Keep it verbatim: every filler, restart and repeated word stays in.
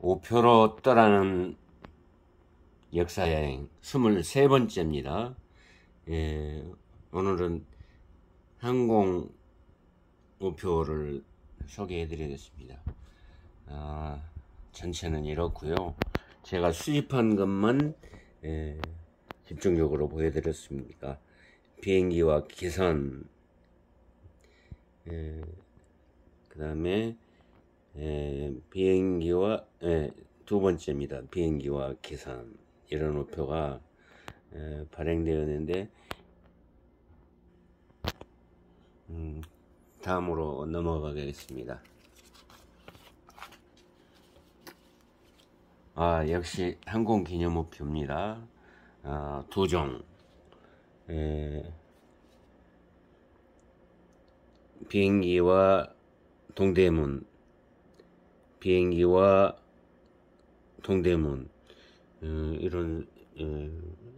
우표로 떠나는 역사여행 스물세 번째입니다. 예, 오늘은 항공 우표를 소개해 드리겠습니다. 아, 전체는 이렇고요. 제가 수집한 것만 예, 집중적으로 보여드렸습니다. 비행기와 기선, 예, 그 다음에 예, 비행기와 예, 두 번째입니다. 비행기와 기선, 이런 우표가 예, 발행되었는데 음, 다음으로 넘어가겠습니다. 아, 역시 항공기념우표입니다. 아, 두 종. 예, 비행기와 동대문, 비행기와 동대문, 어, 이런 어,